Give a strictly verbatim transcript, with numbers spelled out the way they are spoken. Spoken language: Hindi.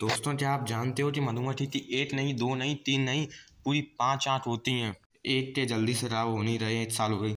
दोस्तों, क्या आप जानते हो कि मधुमक्खी की एक नहीं, दो नहीं, तीन नहीं, पूरी पांच आंख होती हैं। एक के जल्दी से राव हो नहीं रहे, एक साल हो गई।